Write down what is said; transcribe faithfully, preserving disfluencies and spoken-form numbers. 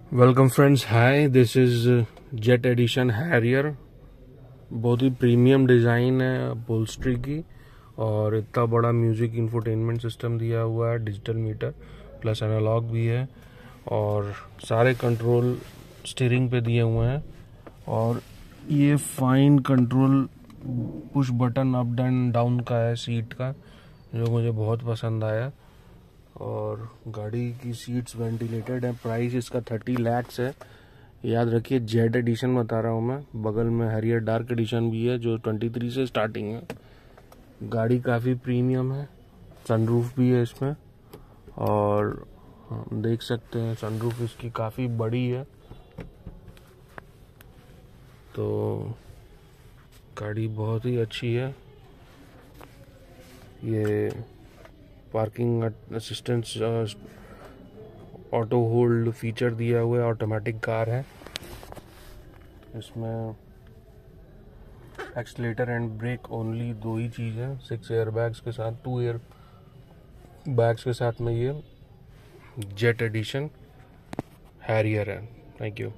Welcome friends, hi, this is jet edition Harrier. बहुत ही premium design है upholstery की, और इतना बड़ा म्यूज़िक इंफोटेनमेंट सिस्टम दिया हुआ है, डिजिटल मीटर प्लस एनालॉग भी है, और सारे कंट्रोल स्टीयरिंग पे दिए हुए हैं। और ये fine control push button up and down का है सीट का, जो मुझे बहुत पसंद आया। और गाड़ी की सीट्स वेंटिलेटेड है। प्राइस इसका थर्टी लैक्स है। याद रखिए, जेड एडिशन बता रहा हूँ मैं। बगल में हैरियर डार्क एडिशन भी है जो ट्वेंटी थ्री से स्टार्टिंग है। गाड़ी काफ़ी प्रीमियम है। सनरूफ भी है इसमें, और देख सकते हैं सनरूफ इसकी काफ़ी बड़ी है। तो गाड़ी बहुत ही अच्छी है। ये parking assistance auto hold feature दिया हुआ है। ऑटोमेटिक कार है। इसमें एक्सीलेटर एंड ब्रेक ओनली दो ही चीज़ है। सिक्स एयर बैग्स के साथ, टू एयर बैग्स के साथ में ये जेट एडिशन हैरियर है। Thank you.